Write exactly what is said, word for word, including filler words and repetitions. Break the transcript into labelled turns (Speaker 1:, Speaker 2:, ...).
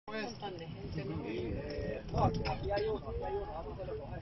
Speaker 1: Un montón de gente, ¿no?
Speaker 2: Sí, eh, no, aquí, aquí hay uno, aquí hay uno, vamos a hacerlo con él.